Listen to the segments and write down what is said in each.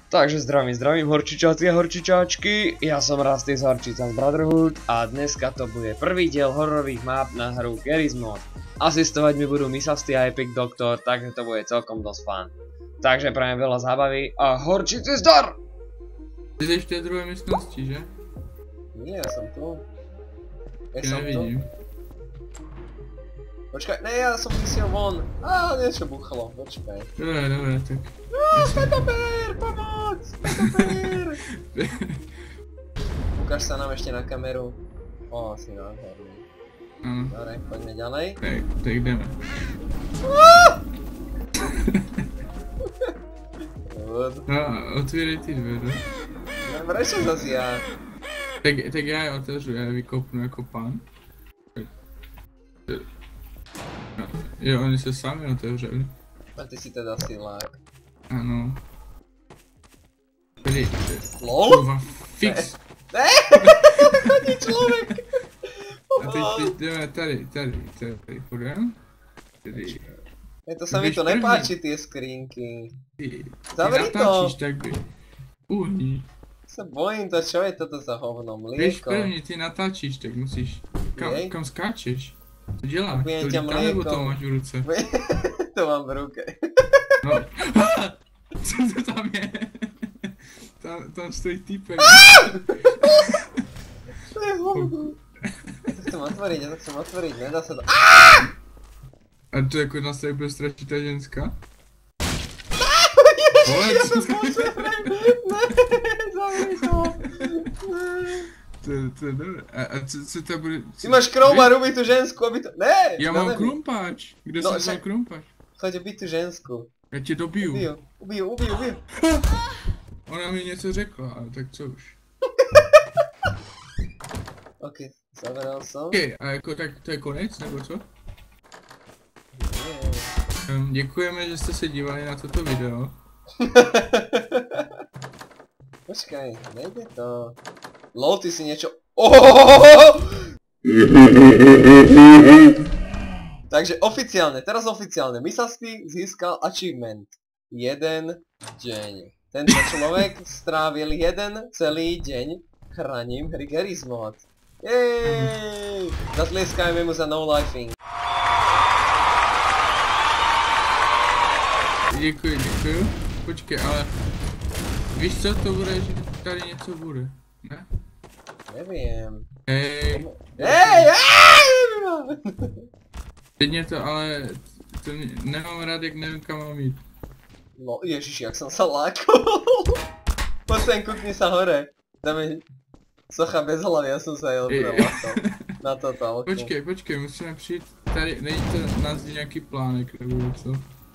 Takže zdravím horčičáci a horčičáčky, ja som Rusty z Horčica z Brotherhood a dneska to bude prvý diel hororových map na hru Garry's Mod. Asistovať mi budú Misasty a Epic Doctor, takže to bude celkom dosť fun. Takže prajem veľa zábavy a horčici zdar! Ty jsi v té druhé místnosti, že? Nie, ja som tu. Ja nevidím. Počkaj, ne, ja som vysiel von. Niečo buchlo, počkaj. Dobre, tak. Petopér, pomoc! Petopér! Ukáž sa nám ešte na kameru. Si nádherný. Dobre, poďme ďalej. Tak jdeme. Otvírej ty dveře. Prečo zase ja? Tak já je otevřu, já je vykopnu jako pán. Jo, oni se sami otevřeli. A ty si teda silák. Ano. Tady. LOL? Kurva, fix. Ne! Chodí člověk! A teď jdeme tady, půjdem. Tady. To sa mi to nepáči, tie skrinky. Zavri to! Natáčíš, tak by. Uhni. Sa bojím to, čo je toto za hovno, Víš, mlieko? první ty natáčíš, tak musíš. Kam skáčeš? Co děláš? Ubijem To ťa lítá, nebo to mliekom. máš v ruce? To mám v ruke. No. Co to tam je? Tam stojí týpek. To je hovno. Ja to chcem otvoriť, nedá sa to. A to jako nás tady bude strašit ta ženská? Ja to zmočerem! Ne, zavri to! To je dobré. A co to bude? Ty máš krompáč, ubij tu žensku, aby to... Ne! Já mám krumpáč. Kde No, jsem vzal krumpáč? Choď ubij tu žensku. Já tě dobiju. Ubiju. Ona mi něco řekla, ale tak co už. Ok, zaveral som. Ok, a jako tak to je konec, nebo co? Nie. Děkujeme, že jste se dívali na toto video. Počkaj, nejde to. LOL, ty si niečo... Ohohohoho! Takže teraz oficiálne, Misasty získal achievement. 1 deň. Tento človek strávil 1 celý deň chráním hry Garry's Mod. Jej! Zatlieskajme mu za no-lifing. Děkuji. Počkej, ale... Víš co, to bude, že tady něco bude, ne? Neviem. Hej! Teď mě to, ale... To nemám rád, jak nevím, kam mám jít. No ježiš, jak som sa lákol. Poď sem, kukni sa hore. Dáme socha bez hlavy, ja som sa jel prelákol. Na toto okno. Počkej, musíme přijít tady, není to na zdi nějaký plánek nebo něco.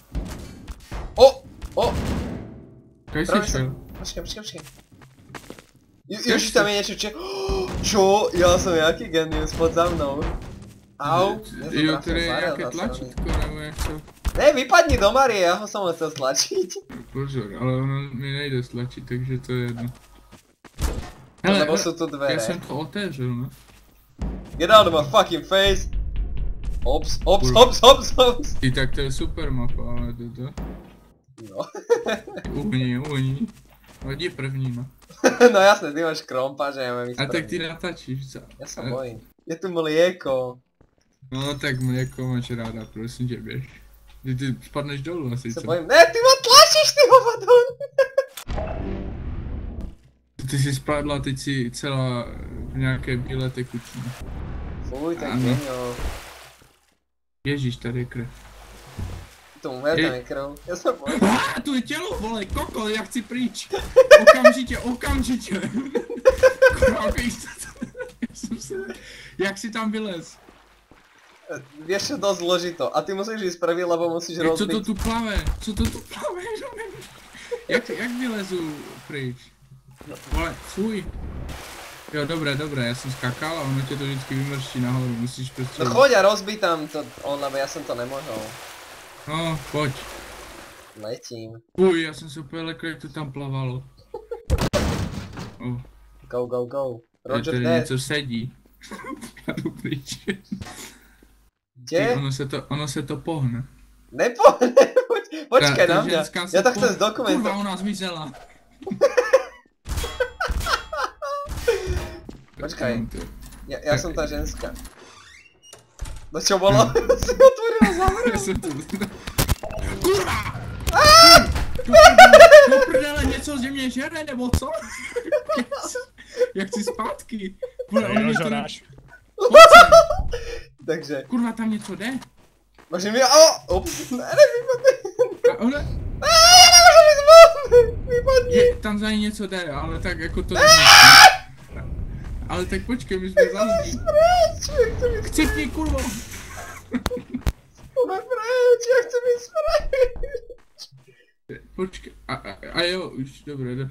Kaj jsi šel? Počkej. Ježiš, tam je niečo, čo? Ja som jaký genius, pod za mnou. Au. Jo, tady je nějaké tlačítko nebo něco. Ne, vypadni do Marie, ja ho som chcel stlačiť. Pozor, ale ono mi nejde stlačit, takže to je jedno. Hele, Lebo sú tu dvere. já jsem to otevřel, no. Get out of my fucking face. Ops. I tak to je super mapa, ale toto. No. Uhni. Hodí první, no. No jasne, ty máš krompáč a ja mám ísť A tak první. ty natáčíš, co? Ja sa bojím. Je tu mlieko. No tak mléko máš ráda, prosím tě, běž. Ty spadneš dolů asi, Sa co? bojím. Ne, ty ma tlačíš, ty hovadon. Ty jsi spadla, teď si celá v nějaké bílé tekučině. Fuj, tak Ano. genio. Ježíš, tady je krev. Tu umrem je krv. Ja sa bojím. Tu je tělo, vole, kokol, já chci pryč. Okamžitě. Kurva, jak si tam vylez? Vieš čo, dosť zložito. A ty musíš ísť prvý, lebo musíš Co to rozbiť. tu plave? Jak vylezu pryč? Vole, fuj. Jo, dobré, já jsem skakal a ono tě to vždycky vymrští nahoru, musíš prostě... No choď a rozbij tam to, lebo ja som to nemohol. No, pojď. Letím. Fuj, já jsem se úplně lekl, jak to tam plavalo. Go. Roger Tady dead. něco sedí. Já jdu pryč. Kde? Ono se to pohne. Nepohne, počkaj na mňa. Ja to chcem zdokumentovať. Kurva, ona zmizela. Počkaj, ja som tá ženská. No čo bolo? Si otvorila závrhu. Já jsem to... Kurva! To prdele, něco ze mě žere, nebo co? Jak chci zpátky? Vole, on mě to ne... Takže, Kurva, tam něco jde. môžem ja... Ups, ne, vypadne. A ona... Vypadni. Je, tam za ní něco jde, ale tak jako to... Ale tak počkej, my jsme zazdí. Chcipni, kurvo! Pome preč, ja chcem ísť preč. Počkej, a jo, už, dobré.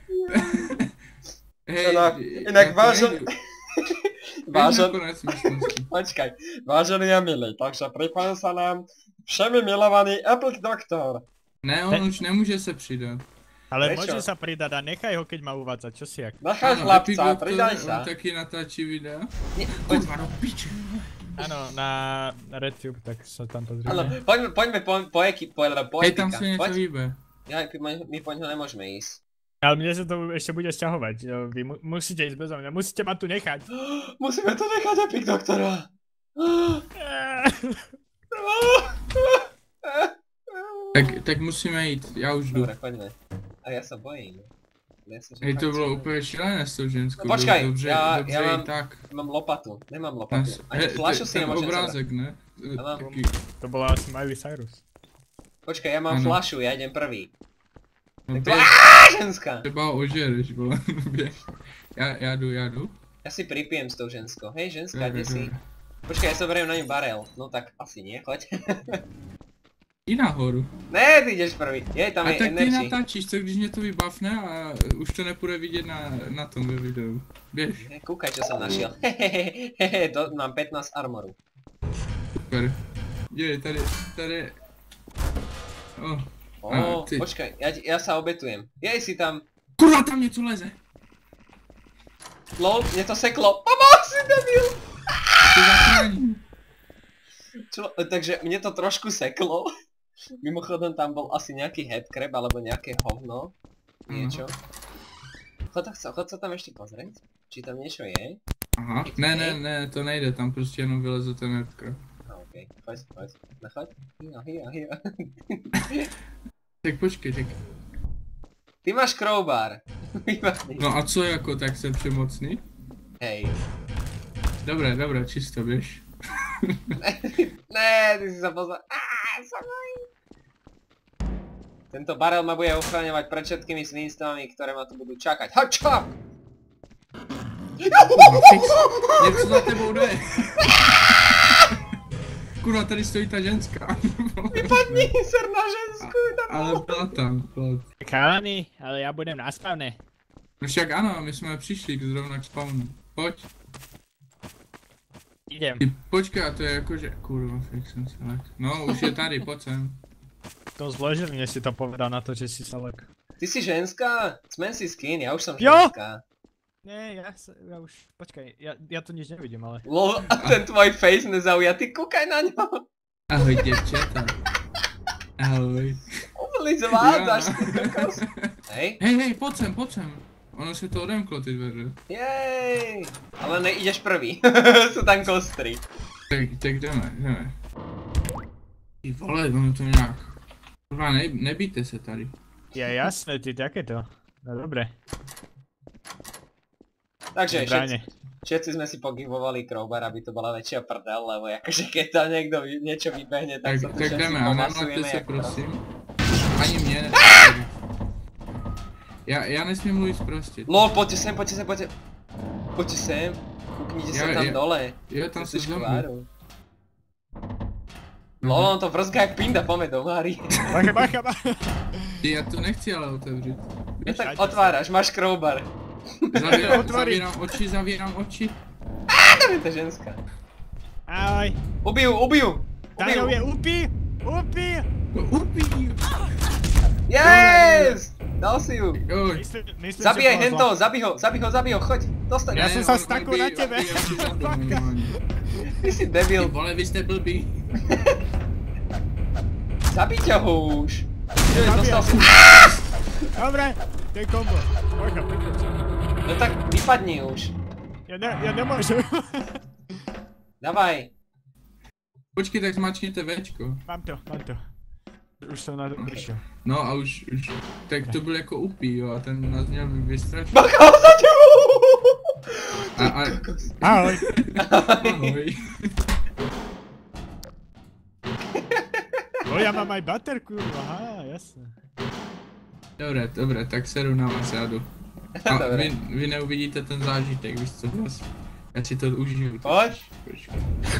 Hej, Inak vážen... Vážen... Počkaj, vážený a milý, takže pripojil sa nám všemi milovaný Epic Doktor. Ne, on už nemůže se přidat. Ale Prečo? môže sa pridať a nechaj ho, keď má uvádzať, čo si jak. Nechaj Epic chlapca, Doctor, pridaj sa. On taky natáčí videa. Nie, poď, Kurva, no piče. Áno, na RedTube, tak sa tam áno, pozrieme. poďme po Hej, tam Epika. se něco hýbe. Ja, my po ňo nemôžeme ísť. Ale mne sa to ešte bude sťahovať. Vy musíte ísť bezo mňa, musíte ma tu nechať. Musíme to nechať Epic Doktora. Tak musíme jít, já už jdu. Dobre, poďme. A ja sa bojím. Hej, to bylo úplně šílené s tou ženskou. No počkaj, dobře, já dobře mám- i tak. Mám lopatu, nemám lopatu. Ani Hej, flašu si ten nemôžem zobrať. obrázek, ne? Áno. Taký, To bola asi Miley Cyrus. Počkaj, ja mám Áno. flašu, ja idem prvý. no Tak to... běž, Ženská! třeba ho ožereš, vole, běž. Já jdu. Ja si pripijem s tou ženskou. Hej, ženská, Dobre, kde si? dobre. Počkaj, ja sa beriem na ňu barel. No tak asi nie, choď. I nahoru. Ne, ty ideš prvý. Jej, tam A je tak ty energy. natáčíš, co když mě to vybavne a už to nepůjde vidět na tom videu. Běž, Kúkaj, čo som našiel. Hehehe, mám 15 armoru. super. Dívej, tady. Oh. Ó, ty. počkaj, ja sa obetujem. Jej, si tam. Kurva, tam něco leze. Lol, mne to seklo. Pomoc, si debil! Ty zachrání. Takže mne to trošku seklo. Mimochodom tam bol asi nejaký headcrab alebo nejaké hovno. Niečo. Chod sa tam ešte pozrieť. Či tam niečo je? Aha, ne, to nejde, tam prostě jenom vyleze ten headcrab. No okej, choď. No choď. Hia. Tak počkej, tak. Ty máš crowbar. Výborný. No a co jako, tak jsem přemocný? Hej. Dobré, čisto, běž. Ne, ty si sa pozor. Tento barel ma bude ochraňovať pred všetkými svinstvami, ktoré ma tu budú čakať. Hača! Něco za tebou jde. Kurva, tady stojí ta ženská. Vypadni, ser na žensku. Ale byla tam. Chalani, ale ja budem na spavne. No však ano, my jsme přišli zrovna k spawnu. Pojď. Idem. Ty počkej, a to je jakože... Kurva, fakt jsem se lek. No, už je tady, pojď sem. To zložilne si to povedal na to, že si sa lek. Ty si ženská? Zmen si skin, ja už som Jo! ženská. Nie, ja už, počkaj, ja tu nič nevidím, ale... Lol, a ten tvoj face nezaujatý, kúkaj na ňo. Ahoj, děvčata. Ahoj. Úplný zvládaš, ty kokos. Hej, Hej, pojď sem. Ono se to odemklo, ty dveře. jej. Ale nejdeš prvý, sú tam kostry. Tak jdeme. Ty vole, ono to nějak... Kurva, nebijte se tady. Ja jasné, ty takéto. No dobre, Takže bráne. všetci sme si pogivovali crowbar, aby to bola väčšia prdel, lebo akože keď tam niekto niečo vybehne, tak sa tu Tak všetci jdeme, a nemlete pomasujeme se, jak prosím. Ani mě ne. Já nesmím mluvit prostě. Lol, poďte sem. Poďte sem. Kúknite sa tam dole. Jo, tam Jsi se zombie. škváru. Lol, on to vrzká jak pinda, poďme do Mári. Bacha. Ty, já to nechci ale otevřít. Ja tak otváraš, máš crowbar. Zavírám oči. Tam je to ženská. Ahoj. Ubiju. Daňov je upí. Upí. Yes! Dal si ju. Joj. Myslím, Zabíjaj že hento, zabij ho, choď, dostaň. Ja som sa stakol na tebe. Ty si Ty debil. vole, vy jste blbí. Zabij ťa ho už. Čo je, Zabíjaj. dostal si... Dobre, to je kombo. Ocha, pekne. No tak vypadni už. Ja nemôžem. Davaj. Počkej, tak zmačkněte Včko. Mám to. Už som na to prišiel. No a už, tak to byl jako upí, jo, a ten nás měl vystrašit. Bacha, za tebou! Ahoj. Ahoj. O, ja mám aj baterku, aha, jasne. Dobré, tak sedu na vás, já jdu. A Dobré. vy neuvidíte ten zážitek, víš co, já si to užiju. Pojď. Počkej.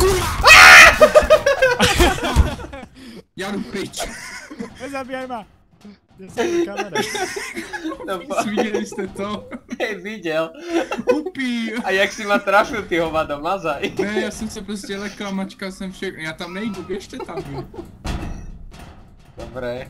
Já jdu pryč. Nezabíjaj ma. Ja som v kamere. No Viděli jste to? Hej, viděl. Upí. A jak si ma trafil, ty hovado, mazaj. Ne, já jsem se prostě lekal, mačkal jsem všechno, já tam nejdu, běžte tam. Vy. Dobré.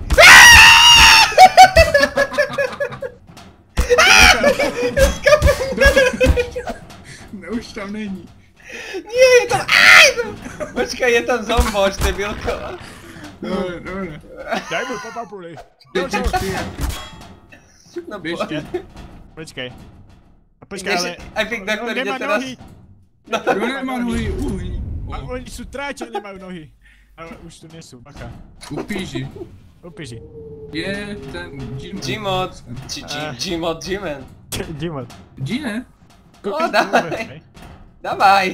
Ne, už tam není. Nie, je tam... Počkaj, je tam zomboč, debilko. Dobré. Daj mu po papuli. No Běž po... ty. Počkaj. A počkaj, ale... I think doktor ide nemá teraz... nohy. Kdo nemá nohy? A oni sú tráči, nemajú nohy. Ale už tu nie sú, bacha. Upíži. Upíži. Je ten Gmod. Gmod, Gmen. Dimon. Gine? O, daj. Davaj.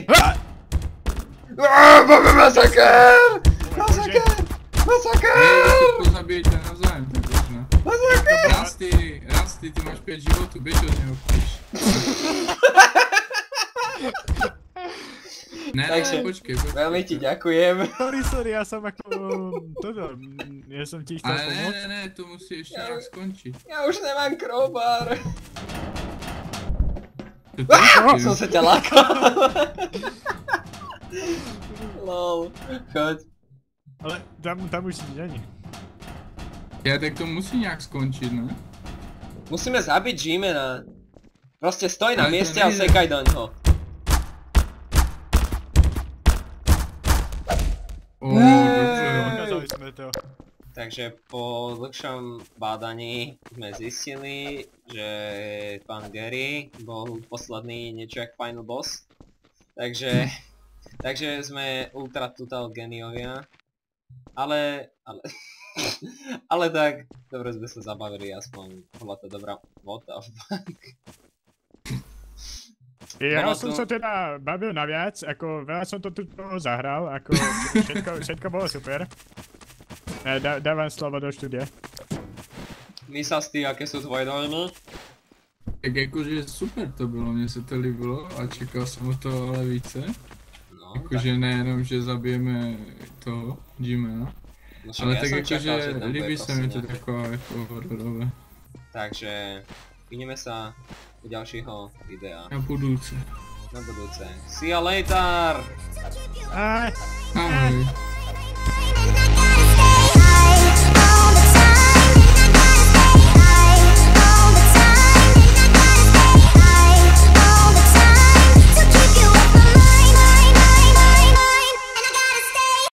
Masaker! Masaker! Masaker! To zabijete navzájem, tak možná. Rasty, ty máš 5 životů, běž od něho, píš. Takže, počkej. Veľmi ti ďakujem. Sorry, ja som ako... Toto, ja som ti chcel Ale pomôcť. ne, to musí ještě nějak skončit. Ja už nemám crowbar. To Som sa ťa lákal. Lol, choď. Ale tam už nič není. Já tak to musí nějak skončit, ne? Musíme zabiť Gmena. Proste stoj na Ale to mieste a nejde. sekaj do ňoho. Dobře. Dokázali sme to. Takže po dlhšom bádaní sme zistili, že pán Gary bol posledný niečo jak final boss. Takže sme ultra total geniovia. Ale tak, dobre sme sa zabavili, aspoň bola to dobrá vota. Ja Bolo som to- sa teda bavil naviac, ako veľa som to tu zahral, ako všetko bolo super. Dávam slovo do štúdia. Mysastý, aké sú tvoje dojmy? Tak jakože super to bylo, mně se to líbilo a čekal jsem o to ale více. No, Jakože nejenom, že zabijeme toho Gmena, no však ale ja tak som čakal, jakože že tam bude líbí se proste mi to nejaké- taková jako hororové. Takže vidíme sa u ďalšieho videa Na budoucí. na budúce. See you later! Aj. Ahoj.